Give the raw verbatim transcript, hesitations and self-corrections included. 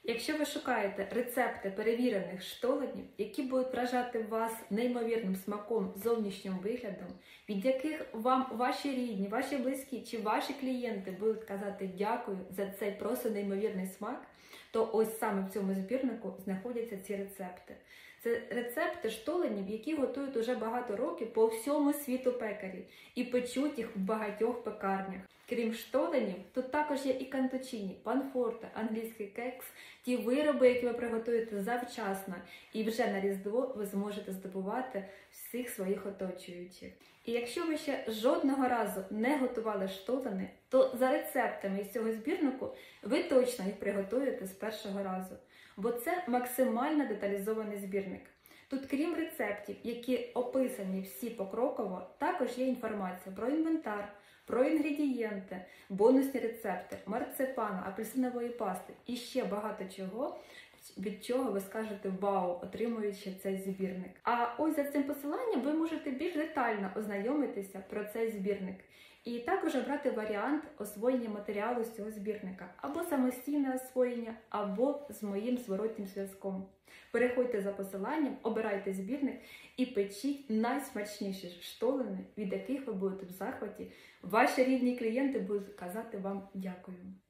Якщо ви шукаєте рецепти перевірених штоленів, які будуть вражати вас неймовірним смаком, зовнішнім виглядом, від яких вам ваші рідні, ваші близькі чи ваші клієнти будуть казати дякую за цей просто неймовірний смак, то ось саме в цьому збірнику знаходяться ці рецепти. Це рецепти штоленів, які готують уже багато років по всьому світу пекарі і печуть їх в багатьох пекарнях. Крім штоленів, тут також є і кантучині, панфорте, англійський кекс, ті вироби, які ви приготуєте завчасно, і вже на Різдво ви зможете здобувати всіх своїх оточуючих. І якщо ви ще жодного разу не готували штолени, то за рецептами із цього збірнику ви точно їх приготуєте з першого разу. Бо це максимально деталізований збірник. Тут, крім рецептів, які описані всі покроково, також є інформація про інвентар, про інгредієнти, бонусні рецепти, марципану, апельсинової пасти і ще багато чого, від чого ви скажете «Вау», отримуючи цей збірник. А ось за цим посиланням ви можете більш детально ознайомитися про цей збірник. І також обрати варіант освоєння матеріалу з цього збірника. Або самостійне освоєння, або з моїм зворотнім зв'язком. Переходьте за посиланням, обирайте збірник і печіть найсмачніші штолени, від яких ви будете в захваті. Ваші рідні клієнти будуть казати вам дякую.